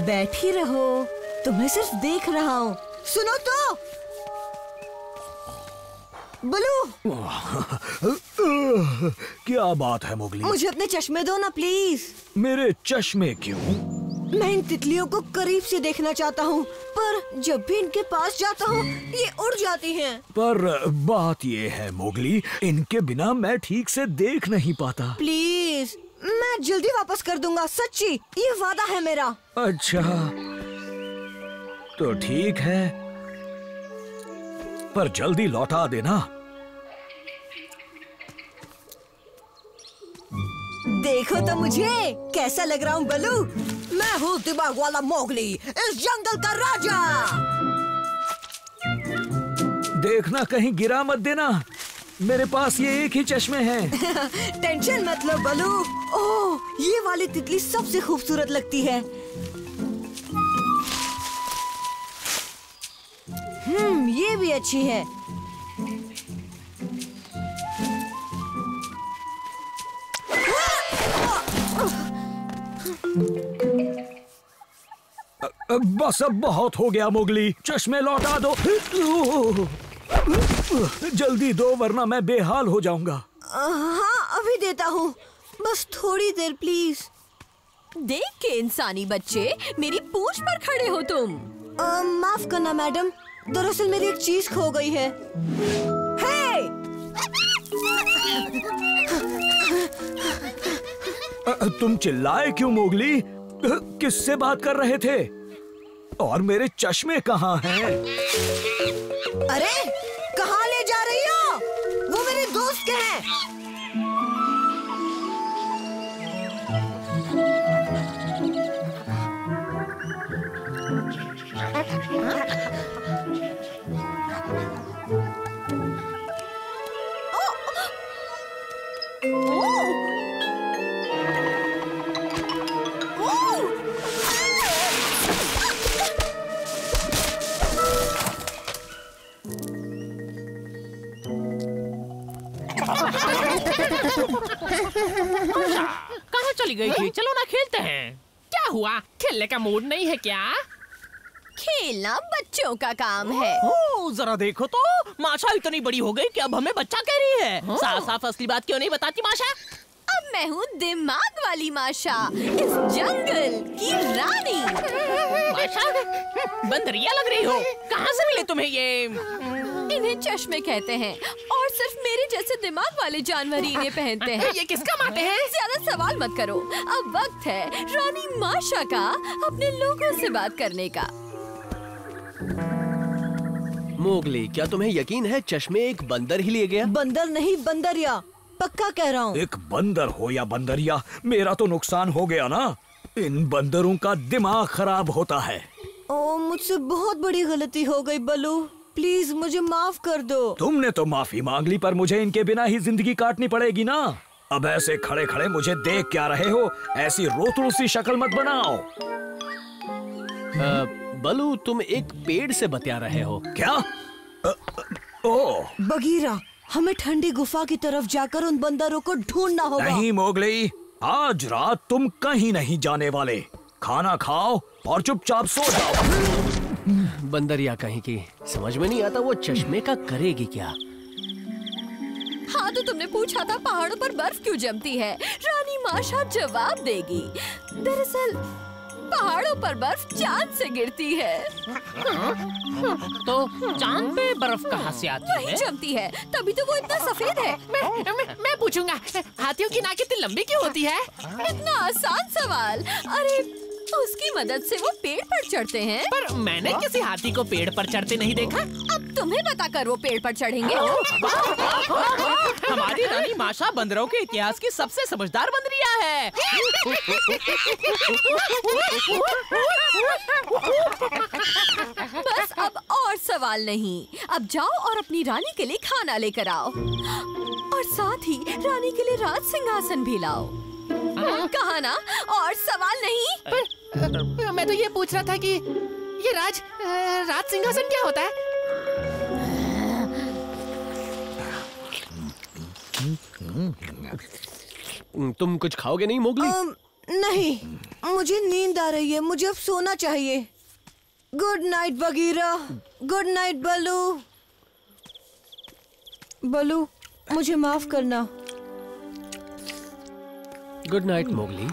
बैठ ही रहो, तुम्हें सिर्फ देख रहा हूँ। सुनो तो बलू। क्या बात है मोगली? मुझे अपने चश्मे दो ना प्लीज। मेरे चश्मे क्यों? मैं इन तितलियों को करीब से देखना चाहता हूँ, पर जब भी इनके पास जाता हूँ ये उड़ जाती हैं। पर बात ये है मोगली, इनके बिना मैं ठीक से देख नहीं पाता। प्लीज, मैं जल्दी वापस कर दूंगा, सच्ची, ये वादा है मेरा। अच्छा तो ठीक है, पर जल्दी लौटा देना। देखो तो मुझे कैसा लग रहा हूँ बलू। मैं हूँ दिमाग वाला मोगली, इस जंगल का राजा। देखना कहीं गिरा मत देना, मेरे पास ये एक ही चश्मे हैं। टेंशन मत लो बलू। ओह, ये वाली तितली सबसे खूबसूरत लगती है। ये भी अच्छी है। बस अब बहुत हो गया मोगली, चश्मे लौटा दो। जल्दी दो वरना मैं बेहाल हो जाऊंगा। हाँ अभी देता हूँ, बस थोड़ी देर प्लीज। देख के इंसानी बच्चे, मेरी पूंछ पर खड़े हो तुम। माफ करना मैडम, दरअसल मेरी एक चीज खो गई है। हे! तुम चिल्लाए क्यों मोगली? किससे बात कर रहे थे? और मेरे चश्मे कहाँ हैं? अरे कहाँ ले जा रही हो? वो मेरे दोस्त के हैं। कहाँ चली गई थी? चलो ना खेलते हैं। क्या हुआ, खेलने का मूड नहीं है क्या? खेलना बच्चों का काम है। ओ, जरा देखो तो, माशा इतनी बड़ी हो गई कि अब हमें बच्चा कह रही है। साफ साफ असली बात क्यों नहीं बताती माशा? अब मैं हूँ दिमाग वाली माशा, इस जंगल की रानी। माशा, बंदरिया लग रही हो। कहाँ से मिले तुम्हें ये? इन्हें चश्मे कहते हैं और सिर्फ मेरे जैसे दिमाग वाले जानवर ही इन्हें पहनते हैं। ये किस काम आते हैं? ज्यादा सवाल मत करो, अब वक्त है रानी माशा का अपने लोगों से बात करने का। मोगली, क्या तुम्हें यकीन है चश्मे एक बंदर ही ले गया? बंदर नहीं, बंदरिया, पक्का कह रहा हूँ। एक बंदर हो या बंदरिया, मेरा तो नुकसान हो गया ना। इन बंदरों का दिमाग खराब होता है। ओ, मुझसे बहुत बड़ी गलती हो गई बलू, प्लीज मुझे माफ कर दो। तुमने तो माफी मांग ली, पर मुझे इनके बिना ही जिंदगी काटनी पड़ेगी ना। अब ऐसे खड़े खड़े मुझे देख क्या रहे हो? ऐसी रोतड़ू सी शक्ल मत बनाओ। बलू, तुम एक पेड़ से बतिया रहे हो क्या? ओह बगीरा, हमें ठंडी गुफा की तरफ जाकर उन बंदरों को ढूंढना होगा। नहीं मोगली, आज रात तुम कहीं नहीं जाने वाले। खाना खाओ और चुपचाप सो जाओ। बंदरिया कहीं की, समझ में नहीं आता वो चश्मे का करेगी क्या। हाँ तो तुमने पूछा था पहाड़ों पर बर्फ क्यों जमती है, रानी माशा जवाब देगी। दरअसल पहाड़ों पर बर्फ चांद से गिरती है। तो चांद पे बर्फ कहाँ से आती है? वही जमती है, तभी तो वो इतना सफेद है। मैं पूछूंगा, हाथियों की नाक इतनी लंबी क्यों होती है? इतना आसान सवाल। अरे उसकी मदद से वो पेड़ पर चढ़ते हैं। पर मैंने किसी हाथी को पेड़ पर चढ़ते नहीं देखा। अब तुम्हें बताकर वो पेड़ पर चढ़ेंगे। हमारी रानी माशा बंदरों के इतिहास की सबसे समझदार बंदरिया है। बस अब और सवाल नहीं, अब जाओ और अपनी रानी के लिए खाना लेकर आओ और साथ ही रानी के लिए राज सिंहासन भी लाओ। कहा ना, और सवाल नहीं। मैं तो ये पूछ रहा था कि ये राज सिंहासन क्या होता है? तुम कुछ खाओगे नहीं मोगली? नहीं, मुझे नींद आ रही है, मुझे अब सोना चाहिए। Good night Bagheera, good night Baloo. Baloo, मुझे माफ करना। Good night Mowgli.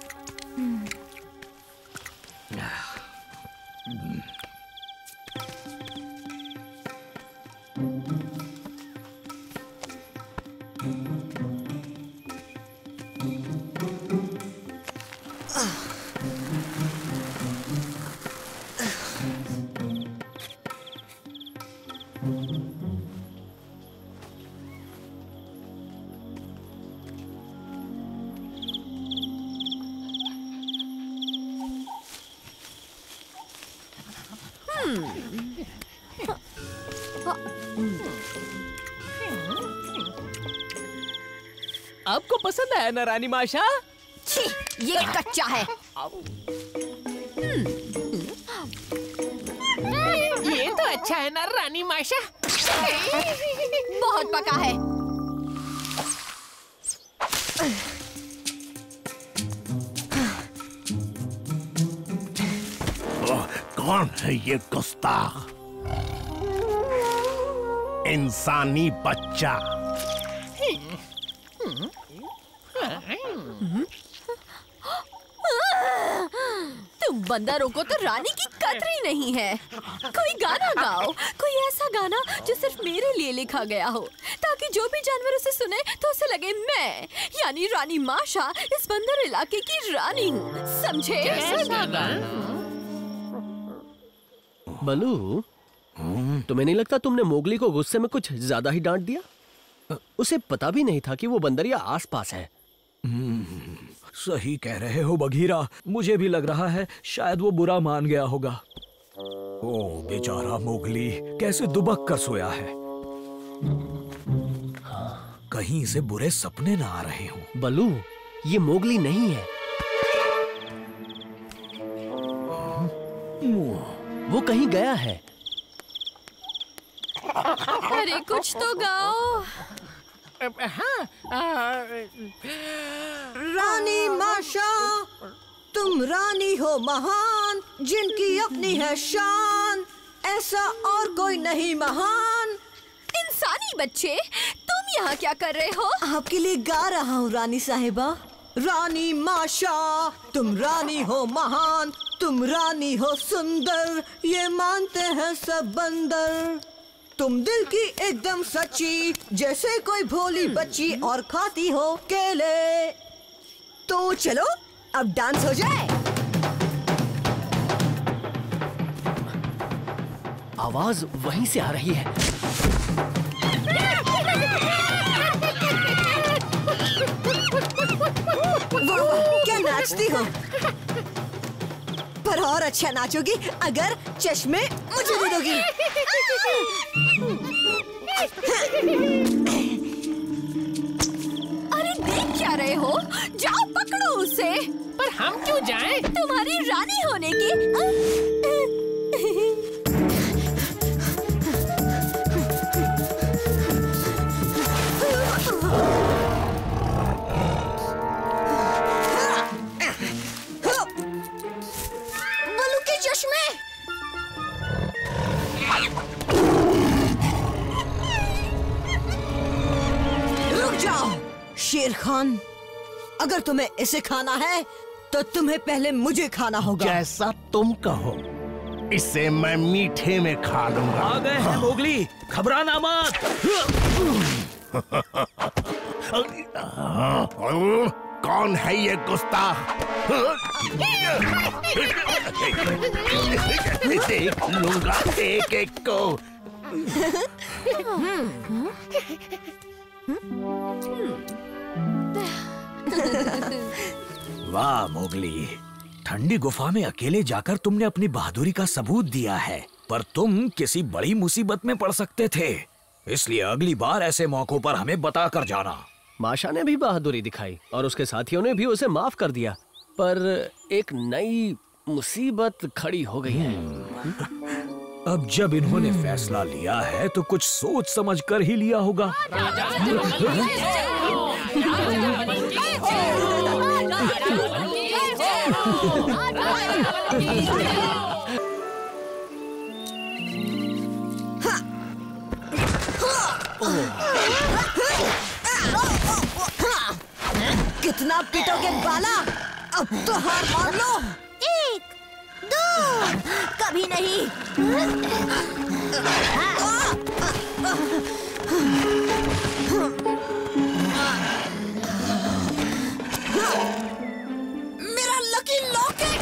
आपको पसंद आया ना रानी माशा? छी, ये कच्चा है। ये तो अच्छा है ना रानी माशा? बहुत पका है। कौन है ये गुस्ताख? इंसानी बच्चा। तुम बंदरों को तो रानी की कतरी नहीं है। कोई गाना गाओ, कोई ऐसा गाना जो सिर्फ मेरे लिए लिखा गया हो, ताकि जो भी जानवर उसे सुने तो उसे लगे मैं यानी रानी माशा इस बंदर इलाके की रानी हूँ, समझे? बलू, तुम्हें नहीं लगता तुमने मोगली को गुस्से में कुछ ज्यादा ही डांट दिया? उसे पता भी नहीं था कि वो बंदरिया आसपास है। सही कह रहे हो बघीरा, मुझे भी लग रहा है शायद वो बुरा मान गया होगा। ओ बेचारा मोगली कैसे दुबक कर सोया है। कहीं इसे बुरे सपने ना आ रहे हों। बलू, ये मोगली नहीं है। वो कहीं गया है। अरे कुछ तो गाओ। रानी माशा, तुम रानी हो महान, जिनकी अपनी है शान, ऐसा और कोई नहीं महान। इंसानी बच्चे, तुम यहाँ क्या कर रहे हो? आपके लिए गा रहा हूँ रानी साहिबा। रानी माशा, तुम रानी हो महान, तुम रानी हो सुंदर, ये मानते हैं सब बंदर। तुम दिल की एकदम सच्ची, जैसे कोई भोली बच्ची, और खाती हो केले। तो चलो अब डांस हो जाए। आवाज वहीं से आ रही है। वाह, क्या नाचती हो। पर और अच्छा नाचोगी अगर चश्मे मुझे दे दोगी। अरे देख क्या रहे हो? जाओ पकड़ो उसे। पर हम क्यों जाएं? तुम्हारी रानी होने की बलू के चश्मे। रुक जाओ शेर खान, अगर तुम्हें इसे खाना है तो तुम्हें पहले मुझे खाना होगा। जैसा तुम कहो, इसे मैं मीठे में खा लूंगा। आ गए हैं मोगली, घबराना मत। कौन है ये गुस्ताख? देख लूंगा एक एक को। वाह मोगली, ठंडी गुफा में अकेले जाकर तुमने अपनी बहादुरी का सबूत दिया है, पर तुम किसी बड़ी मुसीबत में पड़ सकते थे, इसलिए अगली बार ऐसे मौकों पर हमें बता कर जाना। माशा ने भी बहादुरी दिखाई और उसके साथियों ने भी उसे माफ कर दिया, पर एक नई मुसीबत खड़ी हो गई है। अब जब इन्होंने फैसला लिया है तो कुछ सोच समझ कर ही लिया होगा। कितना पिटोगे बाला? अब तो हार मान लो। 1, 2, कभी नहीं। मेरा लकी लॉकेट!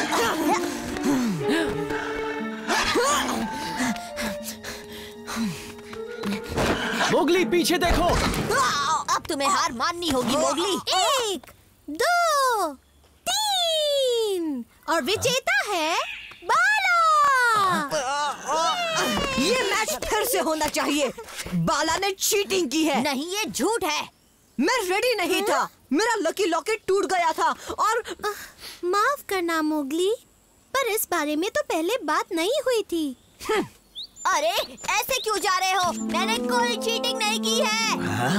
मोगली पीछे देखो। अब तुम्हें हार माननी होगी मोगली। 1, 2, 3 और विजेता है बाला। ये मैच फिर से होना चाहिए। बाला ने चीटिंग की है। नहीं, ये झूठ है। मैं रेडी नहीं था। मेरा लकी लॉकेट टूट गया था और माफ करना मोगली, पर इस बारे में तो पहले बात नहीं हुई थी। अरे ऐसे क्यों जा रहे हो? मैंने कोई चीटिंग नहीं की है।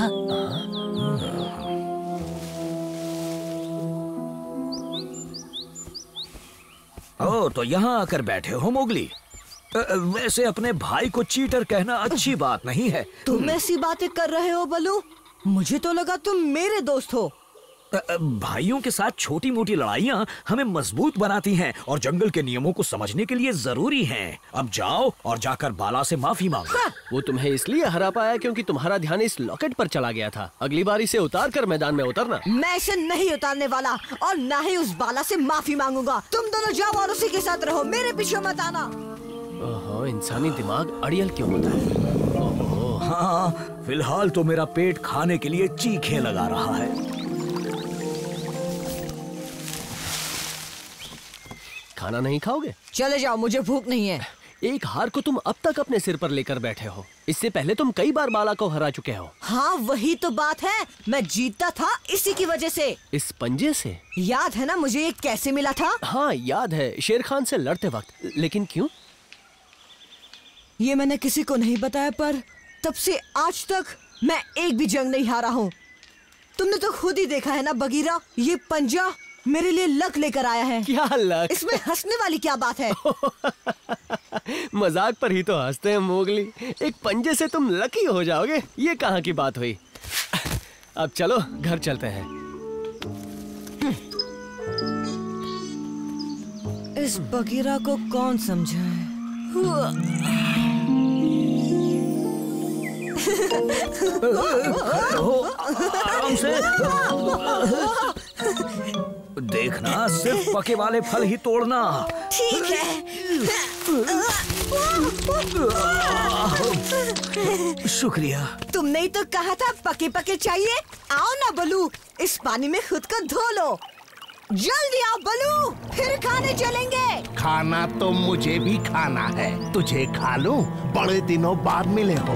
ओ, तो यहाँ आकर बैठे हो मोगली। वैसे अपने भाई को चीटर कहना अच्छी बात नहीं है। तुम ऐसी बातें कर रहे हो बलू? मुझे तो लगा तुम मेरे दोस्त हो। भाइयों के साथ छोटी मोटी लड़ाइयाँ हमें मजबूत बनाती हैं और जंगल के नियमों को समझने के लिए जरूरी हैं। अब जाओ और जाकर बाला से माफी मांगो। वो तुम्हें इसलिए हरा पाया क्योंकि तुम्हारा ध्यान इस लॉकेट पर चला गया था। अगली बार इसे उतार कर मैदान में उतरना। मैं इसे नहीं उतारने वाला और ना ही उस बाला से माफी मांगूंगा। तुम दोनों जाओ और उसी के साथ रहो, मेरे पीछे मत आना। ओहो, इंसानी दिमाग अड़ियल क्यों होता है? ओहो। हाँ, फिलहाल तो मेरा पेट खाने के लिए चीखे लगा रहा है। खाना नहीं खाओगे? चले जाओ, मुझे भूख नहीं है। एक हार को तुम अब तक अपने सिर पर लेकर बैठे हो। इससे पहले तुम कई बार बाला को हरा चुके हो। हाँ, वही तो बात है। मैं जीतता था इसी की वजह से। इस पंजे से? याद है ना मुझे ये कैसे मिला था? हाँ याद है, शेर खान से लड़ते वक्त। लेकिन क्यों? ये मैंने किसी को नहीं बताया, पर तब से आज तक मैं एक भी जंग नहीं हारा हूँ। तुमने तो खुद ही देखा है ना बगीरा, ये पंजा मेरे लिए लक लेकर आया है। क्या लक? इसमें हंसने वाली क्या बात है? मजाक पर ही तो हंसते हैं मोगली। एक पंजे से तुम लकी हो जाओगे, ये कहाँ की बात हुई? अब चलो घर चलते हैं। इस बगीरा को कौन समझाए? आराम से देखना, सिर्फ पके वाले फल ही तोड़ना। ठीक है। शुक्रिया। तुमने ही तो कहा था पके पके चाहिए। आओ ना बलू, इस पानी में खुद को धो लो। जल्दी आओ बलू, फिर खाने चलेंगे। खाना तो मुझे भी खाना है। तुझे खा लूं? बड़े दिनों बाद मिले हो।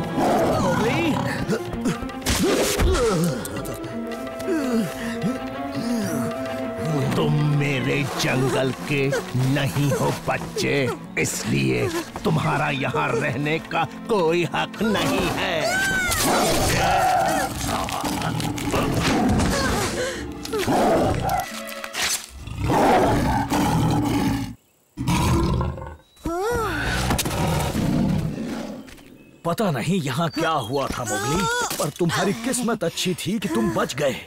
तुम मेरे जंगल के नहीं हो बच्चे, इसलिए तुम्हारा यहाँ रहने का कोई हक नहीं है। पता नहीं यहाँ क्या हुआ था मोगली, पर तुम्हारी किस्मत अच्छी थी कि तुम बच गए।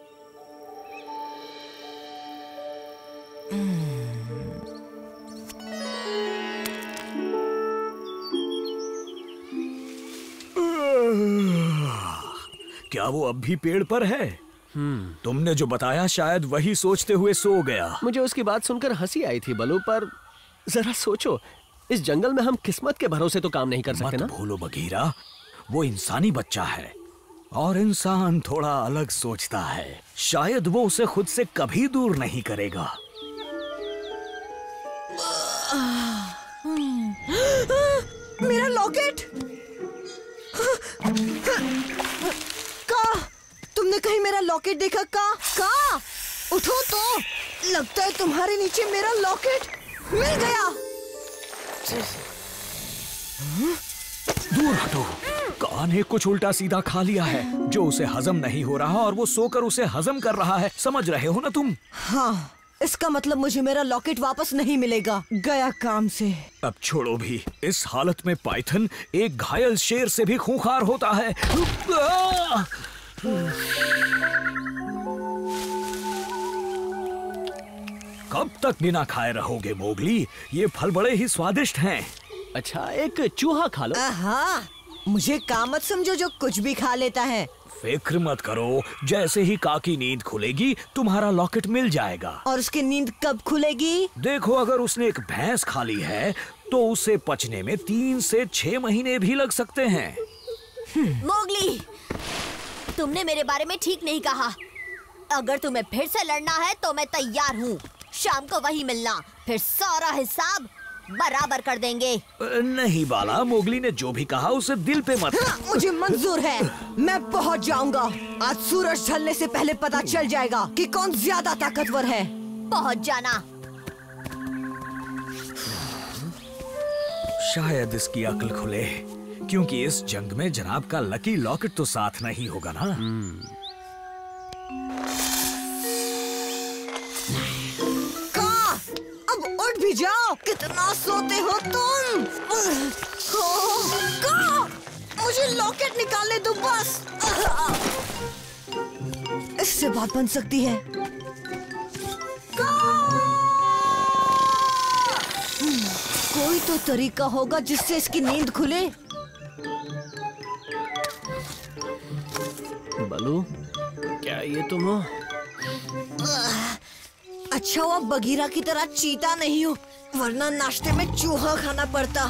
क्या वो अब भी पेड़ पर है? तुमने जो बताया शायद वही सोचते हुए सो गया। मुझे उसकी बात सुनकर हंसी आई थी बलू, पर जरा सोचो, इस जंगल में हम किस्मत के भरोसे तो काम नहीं कर सकते ना। मत भूलो बगीरा, वो इंसानी बच्चा है और इंसान थोड़ा अलग सोचता है। शायद वो उसे खुद से कभी दूर नहीं करेगा। मेरा लॉकेट! का? तुमने कहीं मेरा लॉकेट देखा? का? उठो तो, लगता है तुम्हारे नीचे मेरा लॉकेट मिल गया। दूर हटो। का ने कुछ उल्टा सीधा खा लिया है जो उसे हजम नहीं हो रहा और वो सोकर उसे हजम कर रहा है। समझ रहे हो ना तुम? हाँ, इसका मतलब मुझे मेरा लॉकेट वापस नहीं मिलेगा। गया काम से। अब छोड़ो भी, इस हालत में पाइथन एक घायल शेर से भी खूंखार होता है। कब तक बिना खाए रहोगे मोगली? ये फल बड़े ही स्वादिष्ट हैं। अच्छा, एक चूहा खा लो। हाँ, मुझे काम मत समझो जो कुछ भी खा लेता है। फिक्र मत करो, जैसे ही का की नींद खुलेगी तुम्हारा लॉकेट मिल जाएगा। और उसकी नींद कब खुलेगी? देखो, अगर उसने एक भैंस खा ली है तो उसे पचने में 3 से 6 महीने भी लग सकते हैं। मोगली, तुमने मेरे बारे में ठीक नहीं कहा। अगर तुम्हें फिर से लड़ना है तो मैं तैयार हूँ। शाम को वही मिलना, फिर सारा हिसाब बराबर कर देंगे। नहीं बाला, मोगली ने जो भी कहा उसे दिल पे मत। हाँ, मुझे मंजूर है। मैं पहुँच जाऊंगा। आज सूरज ढलने से पहले पता चल जाएगा कि कौन ज्यादा ताकतवर है। पहुँच जाना। शायद इसकी अक्ल खुले, क्योंकि इस जंग में जनाब का लकी लॉकेट तो साथ नहीं होगा ना। अब उठ भी जाओ। कितना सोते हो तुम? मुझे लॉकेट निकालने दो बस। इससे बात बन सकती है। कोई तो तरीका होगा जिससे इसकी नींद खुले। बलू, क्या ये तुम हो? अच्छा हुआ बगीरा की तरह चीता नहीं हो, वरना नाश्ते में चूहा खाना पड़ता।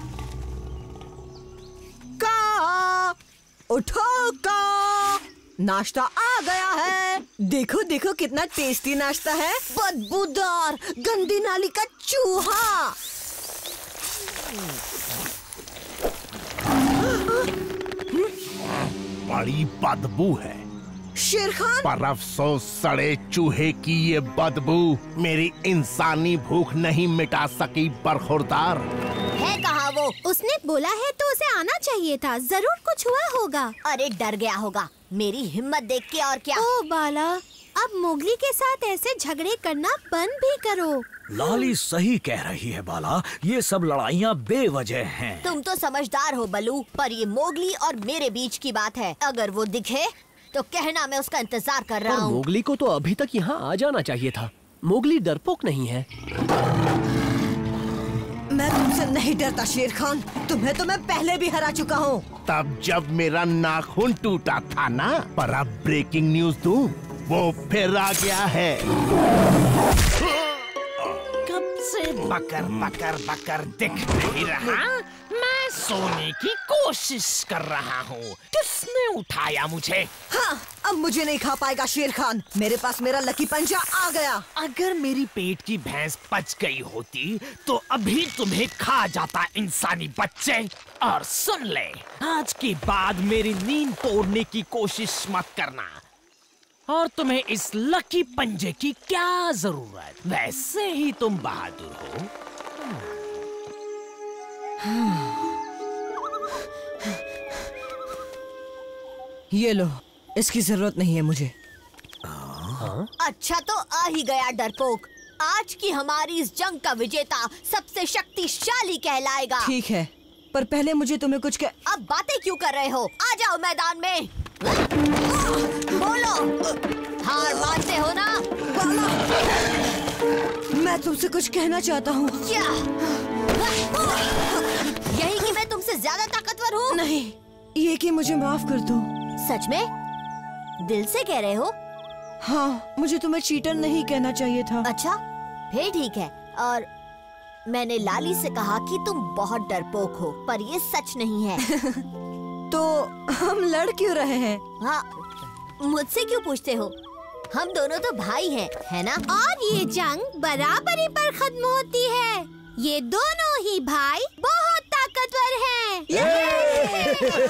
का उठो का, नाश्ता आ गया है। देखो देखो कितना टेस्टी नाश्ता है। बदबूदार गंदी नाली का चूहा। बड़ी बदबू है। शेर खान, पर अफसोस सड़े चूहे की ये बदबू मेरी इंसानी भूख नहीं मिटा सकी। बरखुरदार है कहाँ वो? उसने बोला है तो उसे आना चाहिए था। जरूर कुछ हुआ होगा। अरे डर गया होगा मेरी हिम्मत देख के। और क्या? ओ बाला, अब मोगली के साथ ऐसे झगड़े करना बंद भी करो। लाली सही कह रही है बाला, ये सब लड़ाइयाँ बेवजह हैं। तुम तो समझदार हो बलू, पर ये मोगली और मेरे बीच की बात है। अगर वो दिखे तो कहना मैं उसका इंतजार कर रहा हूँ। मोगली को तो अभी तक यहाँ आ जाना चाहिए था। मोगली डरपोक नहीं है। मैं तुमसे नहीं डरता शेर खान। तुम्हें तो मैं पहले भी हरा चुका हूँ। तब जब मेरा नाखून टूटा था ना। पर अब ब्रेकिंग न्यूज दूं, वो फिर आ गया है। कब से बकर बकर बकर दिख नहीं रहा? मैं सोने की कोशिश कर रहा हूँ। किसने उठाया मुझे? हाँ, अब मुझे नहीं खा पाएगा शेर खान। मेरे पास मेरा लकी पंजा आ गया। अगर मेरी पेट की भैंस पच गई होती तो अभी तुम्हें खा जाता इंसानी बच्चे। और सुन ले, आज के बाद मेरी नींद तोड़ने की कोशिश मत करना। और तुम्हें इस लकी पंजे की क्या जरूरत? वैसे ही तुम बहादुर हो। ये लो, इसकी जरूरत नहीं है मुझे। अच्छा तो आ ही गया डरपोक। आज की हमारी इस जंग का विजेता सबसे शक्तिशाली कहलाएगा। ठीक है, पर पहले मुझे तुम्हें कुछ अब बातें क्यों कर रहे हो? आ जाओ मैदान में। बोलो, हार मानते हो ना? मैं तुमसे कुछ कहना चाहता हूँ। क्या? यही कि मैं तुमसे ज्यादा ताकतवर हूँ? नहीं, ये कि मुझे माफ कर दो। सच में? दिल से कह रहे हो? हाँ, मुझे तुम्हें चीटर नहीं कहना चाहिए था। अच्छा, फिर ठीक है। और मैंने लाली से कहा कि तुम बहुत डरपोक हो, पर ये सच नहीं है। तो हम लड़ क्यों रहे हैं? हाँ, मुझसे क्यों पूछते हो? हम दोनों तो भाई हैं, है ना? और ये जंग बराबरी पर खत्म होती है। ये दोनों ही भाई बहुत ताकतवर हैं।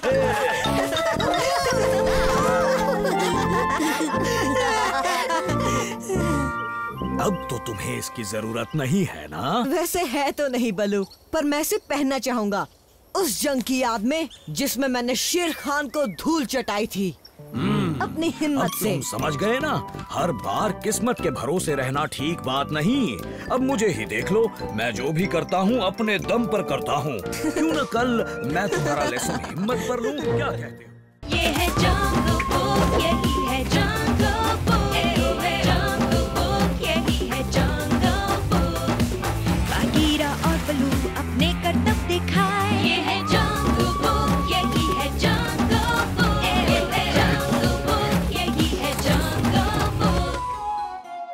अब तो तुम्हें इसकी जरूरत नहीं है ना? वैसे है तो नहीं बलू, पर मैं इसे पहनना चाहूंगा। उस जंग की याद में जिसमें मैंने शेर खान को धूल चटाई थी। अपनी हिम्मत अब से। तुम समझ गए ना, हर बार किस्मत के भरोसे रहना ठीक बात नहीं। अब मुझे ही देख लो, मैं जो भी करता हूँ अपने दम पर करता हूँ। क्यों न कल मैं तुम्हारा लेसन हिम्मत पर लूँ, क्या कहते हो? ये है जंग